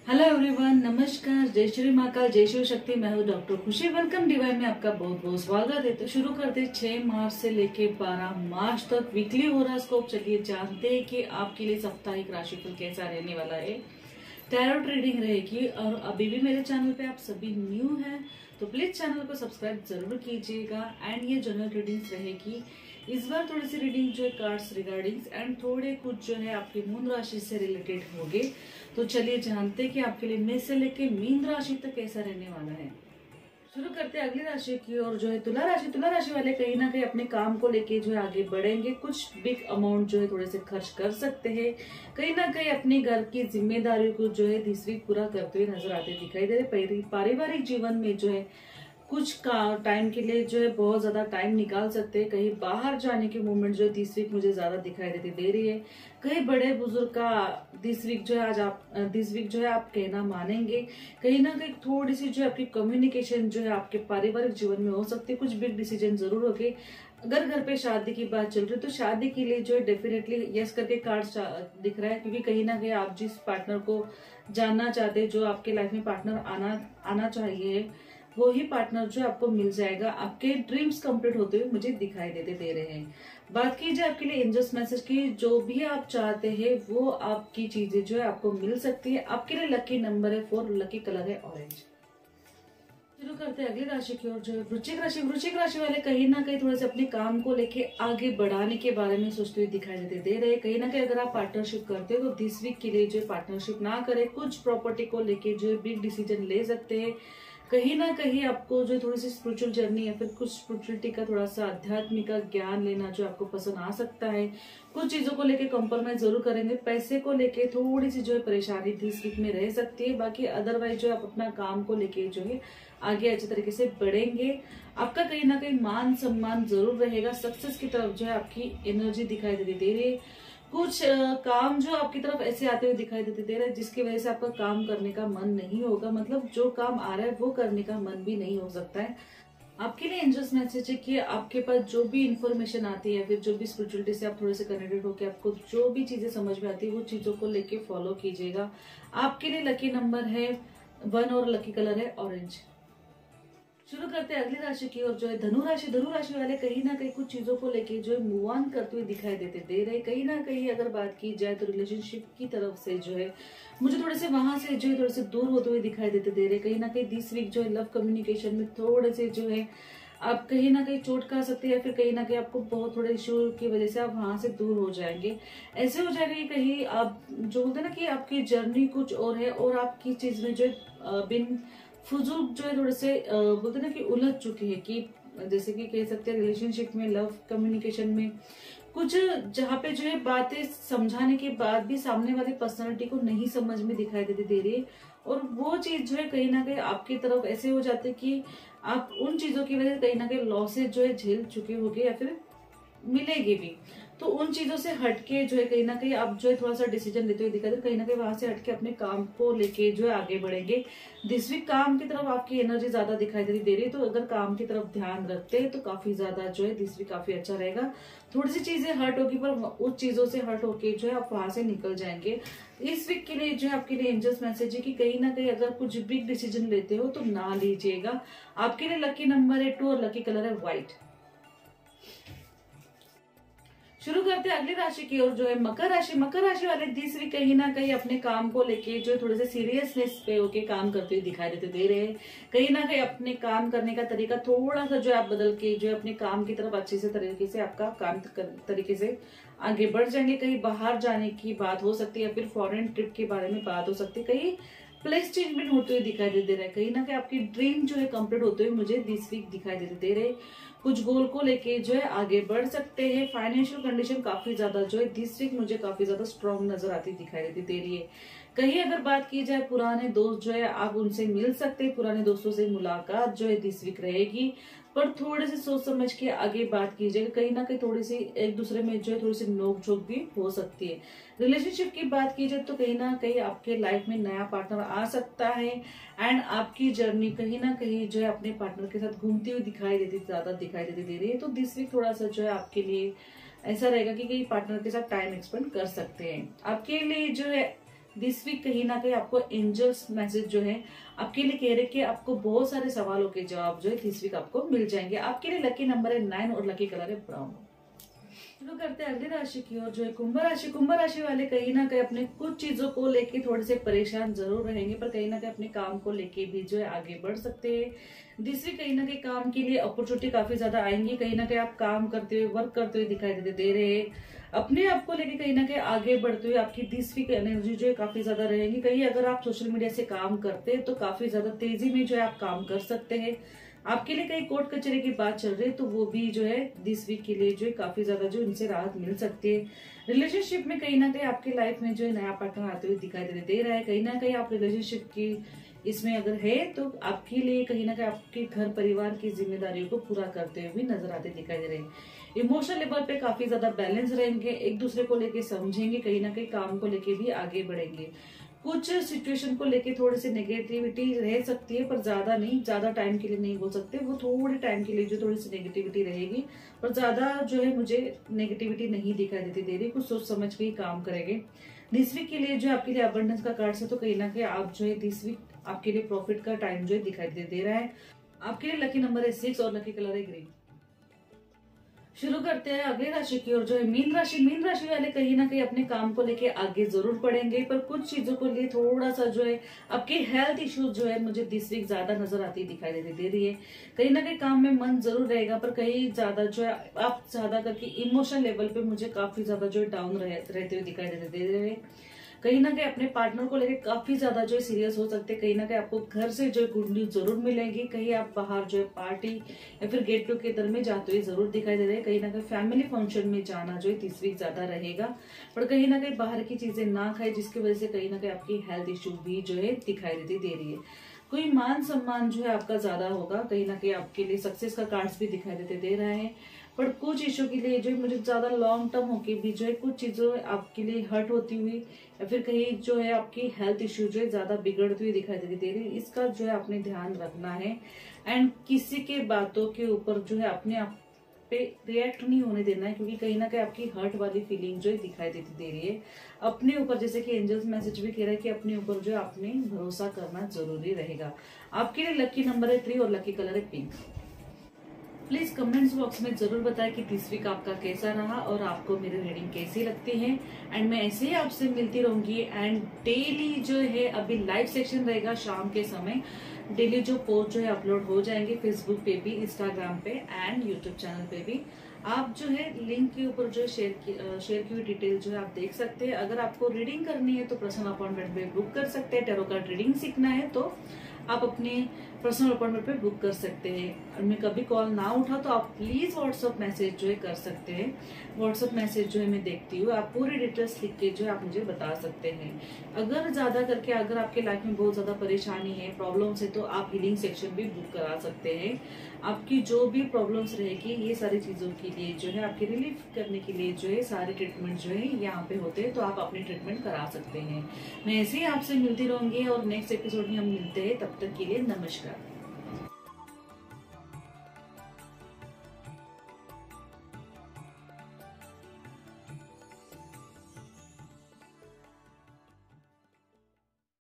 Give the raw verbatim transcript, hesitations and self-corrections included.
Hello everyone, नमस्कार, जय श्री महाकाल, जय शिव शक्ति। मैं हूँ डॉक्टर खुशी। वेलकम डिवाइन में आपका बहुत बहुत स्वागत है। तो शुरू करते छह मार्च से लेके बारह मार्च तक वीकली होरोस्कोप। चलिए जानते हैं कि आपके लिए साप्ताहिक राशिफल कैसा रहने वाला है। टैरोट रीडिंग रहेगी। और अभी भी मेरे चैनल पे आप सभी न्यू हैं तो प्लीज चैनल को सब्सक्राइब जरूर कीजिएगा। एंड ये जनरल रीडिंग्स रहेगी। इस बार थोड़ी सी रीडिंग जो है कार्ड्स रिगार्डिंग्स एंड थोड़े कुछ जो है आपकी मून राशि से रिलेटेड होंगे। तो चलिए जानते हैं कि आपके लिए मेष से लेके मीन राशि तक कैसा रहने वाला है। शुरू करते हैं अगली राशि की और जो है तुला राशि। तुला राशि वाले कहीं ना कहीं अपने काम को लेके जो है आगे बढ़ेंगे। कुछ बिग अमाउंट जो है थोड़े से खर्च कर सकते हैं। कहीं ना कहीं अपने घर की जिम्मेदारियों को जो है दिस वीक पूरा करते हुए नजर आते दिखाई दे रहे। पारिवारिक जीवन में जो है कुछ का टाइम के लिए जो है बहुत ज्यादा टाइम निकाल सकते हैं। कहीं बाहर जाने की मूवमेंट जो है दिस वीक मुझे ज्यादा दिखाई देती दे रही है। कहीं बड़े बुजुर्ग का दिस वीक जो है आज आप दिस वीक जो है आप कहना मानेंगे। कहीं ना कहीं थोड़ी सी जो है आपकी कम्युनिकेशन जो है आपके पारिवारिक जीवन में हो सकती है। कुछ बिग डिसीजन जरूर होंगे। अगर घर पे शादी की बात चल रही है तो शादी के लिए जो है डेफिनेटली यस करके कार्ड दिख रहा है, क्योंकि कहीं ना कहीं आप जिस पार्टनर को जानना चाहते हैं, जो आपके लाइफ में पार्टनर आना आना चाहिए, वो ही पार्टनर जो आपको मिल जाएगा। आपके ड्रीम्स कंप्लीट होते हुए मुझे दिखाई देते दे रहे हैं। बात की जाए आपके लिए एंजल्स मैसेज की, जो भी आप चाहते हैं वो आपकी चीजें जो है आपको मिल सकती है। आपके लिए लकी नंबर है फोर, लकी कलर है ऑरेंज। शुरू करते हैं अगली राशि की ओर जो है वृश्चिक राशि। वृश्चिक राशि वाले कहीं ना कहीं थोड़े से अपने काम को लेके आगे बढ़ाने के बारे में सोचते हुए दिखाई देते दे रहे हैं। कहीं ना कहीं अगर आप पार्टनरशिप करते हो तो दिस वीक के लिए जो है पार्टनरशिप ना करें। कुछ प्रॉपर्टी को लेके जो है बिग डिसीजन ले सकते हैं। कहीं ना कहीं आपको जो थोड़ी सी स्पिरिचुअल जर्नी या फिर कुछ स्पिरिचुअलिटी का थोड़ा सा आध्यात्मिक का ज्ञान लेना जो आपको पसंद आ सकता है। कुछ चीजों को लेके कॉम्प्रोमाइज जरूर करेंगे। पैसे को लेके थोड़ी सी जो है परेशानी दिस वीक में रह सकती है। बाकी अदरवाइज जो आप अपना काम को लेके जो है आगे अच्छे तरीके से बढ़ेंगे। आपका कहीं ना कहीं मान सम्मान जरूर रहेगा। सक्सेस की तरफ जो है आपकी एनर्जी दिखाई देती दे रही है। कुछ काम जो आपकी तरफ ऐसे आते हुए दिखाई देते दे रहे हैं जिसकी वजह से आपका काम करने का मन नहीं होगा। मतलब जो काम आ रहा है वो करने का मन भी नहीं हो सकता है। आपके लिए एंजल्स मैसेज है कि आपके पास जो भी इंफॉर्मेशन आती है, फिर जो भी स्पिरिचुअलिटी से आप थोड़े से कनेक्टेड होकर आपको जो भी चीजें समझ में आती है वो चीजों को लेके फॉलो कीजिएगा। आपके लिए लकी नंबर है वन और लकी कलर है ऑरेंज। शुरू करते हैं अगली राशि की और जो है धनु राशि। धनु राशि वाले कहीं ना कहीं कुछ चीजों को लेके जो है मूव ऑन करते हुए दिखाई देते दे रहे। कहीं ना कहीं अगर बात की जाए तो रिलेशनशिप की तरफ से जो है मुझे थोड़े से वहां से जो है थोड़े से दूर होते हुए दिखाई देते दे रहे। कहीं ना कहीं दिस वीक जो है लव कम्युनिकेशन में थोड़े से जो है आप कहीं ना कहीं चोट खा सकते हैं, या फिर कहीं ना कहीं आपको बहुत थोड़े इश्यू की वजह से आप वहां से दूर हो जाएंगे। ऐसे हो जाएगा कि कहीं आप जो बोलते हैं ना कि आपकी जर्नी कुछ और है और आपकी चीज में जो है बिन फजूल जो है थोड़े से बोलते हैं ना कि उलझ चुके हैं। कि जैसे कि कह सकते हैं रिलेशनशिप में लव कम्युनिकेशन में कुछ जहाँ पे जो है बातें समझाने के बाद भी सामने वाली पर्सनालिटी को नहीं समझ में दिखाई देती दे रही है। और वो चीज जो है कहीं ना कहीं आपकी तरफ ऐसे हो जाते कि आप उन चीजों की वजह से कहीं ना कहीं लॉसेज जो है झेल चुके होंगे या फिर मिलेगी भी। तो उन चीजों से हटके जो है कहीं ना कहीं आप जो है थोड़ा सा डिसीजन लेते हुए दिखाई दे, कहीं ना कहीं वहां से हटके अपने काम को लेके जो है आगे बढ़ेंगे। दिस वीक काम की तरफ आपकी एनर्जी ज्यादा दिखाई दे रही है। तो अगर काम की तरफ ध्यान रखते हैं तो काफी ज्यादा जो है दिस वीक काफी अच्छा रहेगा। थोड़ी सी चीजें हर्ट होगी पर उस चीजों से हर्ट होके जो है आप वहां से निकल जाएंगे। इस वीक के लिए जो है आपके लिए एंजल्स मैसेज है कि कहीं ना कहीं अगर कुछ बिग डिसीजन लेते हो तो ना लीजिएगा। आपके लिए लकी नंबर है टू और लकी कलर है व्हाइट। शुरू करते हैं अगली राशि की ओर जो है मकर राशि। मकर राशि वाले तीसरी कहीं ना कहीं अपने काम को लेके जो थोड़े से सीरियसनेस पे होके काम करते हुए दिखाई देते दे रहे हैं। कहीं ना कहीं अपने काम करने का तरीका थोड़ा सा जो है आप बदल के जो है अपने काम की तरफ अच्छे से तरीके से आपका काम तरीके से आगे बढ़ जाएंगे। कहीं बाहर जाने की बात हो सकती है या फिर फॉरेन ट्रिप के बारे में बात हो सकती है। कहीं प्लेस चेंजमेंट होते हुए दिखाई दे रहा है। कहीं ना कहीं आपकी ड्रीम जो है कंप्लीट होते हुए मुझे दिस वीक दिखाई देते दे रहे। कुछ गोल को लेके जो है आगे बढ़ सकते हैं। फाइनेंशियल कंडीशन काफी ज्यादा जो है दिस वीक मुझे काफी ज्यादा स्ट्रांग नजर आती दिखाई देती दे रही है। कहीं अगर बात की जाए पुराने दोस्त जो है आप उनसे मिल सकते हैं। पुराने दोस्तों से मुलाकात जो है दिस वीक रहेगी, पर थोड़े से सोच समझ के आगे बात कीजिएगा। कहीं ना कहीं थोड़ी सी एक दूसरे में जो है थोड़ी सी नोक झोंक भी हो सकती है। रिलेशनशिप की बात की जाए तो कहीं ना कहीं आपके लाइफ में नया पार्टनर आ सकता है। एंड आपकी जर्नी कहीं ना कहीं जो है अपने पार्टनर के साथ घूमती हुई दिखाई देती ज्यादा दिखाई देती दे रही है। तो दिस वीक थोड़ा सा जो है आपके लिए ऐसा रहेगा कि कहीं पार्टनर के साथ टाइम एक्सपेंड कर सकते हैं। आपके लिए जो है दिस वीक कहीं ना कहीं आपको एंजल्स मैसेज जो है आपके लिए कह रहे कि आपको बहुत सारे सवालों के जवाब जो है दिस वीक आपको मिल जाएंगे। आपके लिए लकी नंबर है नाइन और लकी कलर है ब्राउन। शुरू करते हैं अगली राशि की ओर जो है कुंभ राशि। कुंभ राशि वाले कहीं ना कहीं अपने कुछ चीजों को लेके थोड़े से परेशान जरूर रहेंगे, पर कहीं ना कहीं अपने काम को लेके भी जो है आगे बढ़ सकते हैं। दूसरी कहीं ना कहीं काम के लिए अपॉर्चुनिटी काफी ज्यादा आएंगी। कहीं ना कहीं आप काम करते हुए वर्क करते हुए दिखाई दे, दे रहे हैं। अपने आप को लेके कहीं ना कहीं आगे बढ़ते हुए आपकी दिस वीक एनर्जी जो है काफी ज्यादा रहेगी। कहीं अगर आप सोशल मीडिया से काम करते हैं तो काफी ज्यादा तेजी में जो है आप काम कर सकते हैं। आपके लिए कहीं कोर्ट कचहरी की बात चल रही है तो वो भी जो है दिस वीक के लिए जो है काफी ज्यादा जो इनसे राहत मिल सकती है। रिलेशनशिप में कहीं ना कहीं आपके लाइफ में जो है नया पार्टनर आते हुए दिखाई दे रहा है। कहीं ना कहीं आप रिलेशनशिप की इसमें अगर है तो आपके लिए कहीं ना कहीं आपके घर परिवार की जिम्मेदारियों को पूरा करते हुए भी नजर आते दिखाई दे रहे हैं। इमोशनल लेवल पे काफी ज्यादा बैलेंस रहेंगे, एक दूसरे को लेके समझेंगे, कहीं ना कहीं काम को लेके भी आगे बढ़ेंगे। कुछ सिचुएशन को लेके थोड़ी सी नेगेटिविटी रह सकती है, पर ज्यादा नहीं, ज्यादा टाइम के लिए नहीं बोल सकते। वो थोड़े टाइम के लिए जो थोड़ी सी नेगेटिविटी रहेगी, पर ज्यादा जो है मुझे नेगेटिविटी नहीं दिखाई देती दे रही। कुछ सोच समझ के ही काम करेंगे। दिस वीक के लिए जो आपके लिए अबंडेंस का कार्ड है तो कहीं ना कहीं आप जो है दिस वीक आपके लिए प्रॉफिट का टाइम जो है दिखाई दे, दे रहा है। आपके लिए लकी नंबर है सिक्स और लकी कलर है ग्रीन। शुरू करते हैं अगली राशि की ओर जो है मीन राशि। मीन राशि वाले कहीं ना कहीं अपने काम को लेके आगे जरूर बढ़ेंगे, पर कुछ चीजों को लिए थोड़ा सा जो है आपके हेल्थ इश्यूज जो है मुझे दिस वीक ज्यादा नजर आती दिखाई दे, दे रही है। कहीं ना कहीं काम में मन जरूर रहेगा, पर कहीं ज्यादा जो है आप ज्यादा करके इमोशनल लेवल पे मुझे काफी ज्यादा जो है डाउन रह, रहते हुए दिखाई दे, दे रहे हैं। कहीं ना कहीं अपने पार्टनर को लेकर काफी ज्यादा जो है सीरियस हो सकते हैं। कहीं ना कहीं आपको घर से जो है गुड न्यूज जरूर मिलेंगी। कहीं आप बाहर जो है पार्टी या फिर गेट टुगेदर में जाते हुए जरूर दिखाई दे रहे हैं। कहीं ना कहीं फैमिली फंक्शन में जाना जो है दिस वीक ज्यादा रहेगा, पर कहीं ना कहीं बाहर की चीजें ना खाए, जिसकी वजह से कहीं ना कहीं आपकी हेल्थ इश्यू भी जो है दिखाई देती दे रही है। कोई मान सम्मान जो है आपका ज्यादा होगा। कहीं ना कहीं आपके लिए सक्सेस का कार्ड्स भी दिखाई देते दे रहा है, पर कुछ इशू के लिए जो है मुझे ज्यादा लॉन्ग टर्म होके भी जो है कुछ चीजों आपके लिए हर्ट होती हुई या फिर कहीं जो है आपकी हेल्थ इश्यू जो है ज्यादा बिगड़ती हुई दिखाई दे रही है। इसका जो है आपने ध्यान रखना है एंड किसी के बातों के ऊपर जो है अपने आप पे रिएक्ट नहीं होने देना है, क्योंकि कहीं ना कहीं आपकी हर्ट वाली फीलिंग जो है दिखाई देती दे रही है। अपने ऊपर, जैसे कि एंजल्स मैसेज भी कह रहा है कि अपने ऊपर जो है आपने भरोसा करना जरूरी रहेगा। आपके लिए लकी नंबर है थ्री और लकी कलर है पिंक। प्लीज कमेंट्स बॉक्स में जरूर बताएं कि दिस वीक आपका कैसा रहा और आपको मेरी रीडिंग कैसी लगती है। एंड मैं ऐसे ही आपसे मिलती रहूंगी। एंड डेली जो है अभी लाइव सेक्शन रहेगा शाम के समय। डेली जो पोस्ट जो है अपलोड हो जाएंगे फेसबुक पे भी, इंस्टाग्राम पे एंड यूट्यूब चैनल पे भी। आप जो है लिंक के ऊपर जो शेयर की शेयर की हुई डिटेल जो है आप देख सकते हैं। अगर आपको रीडिंग करनी है तो पर्सनल अपॉइंटमेंट पे बुक कर सकते हैं। टैरो कार्ड रीडिंग सीखना है तो आप अपने पर्सनल अपॉइंटमेंट पे बुक कर सकते हैं। और मैं कभी कॉल ना उठा तो आप प्लीज व्हाट्सएप मैसेज जो है कर सकते हैं। व्हाट्सएप मैसेज जो है मैं देखती हूँ। आप पूरी डिटेल्स लिख के जो है आप मुझे बता सकते हैं। अगर ज्यादा करके अगर आपके लाइफ में बहुत ज्यादा परेशानी है, प्रॉब्लम्स है, तो आप हीलिंग सेक्शन भी बुक करा सकते हैं। आपकी जो भी प्रॉब्लम्स रहेगी ये सारी चीजों के लिए जो है आपकी रिलीफ करने के लिए जो है सारे ट्रीटमेंट जो है यहाँ पे होते हैं, तो आप अपनी ट्रीटमेंट करा सकते हैं। मैं ऐसे ही आपसे मिलती रहूंगी और नेक्स्ट एपिसोड में हम मिलते हैं। तब तक के लिए नमस्कार।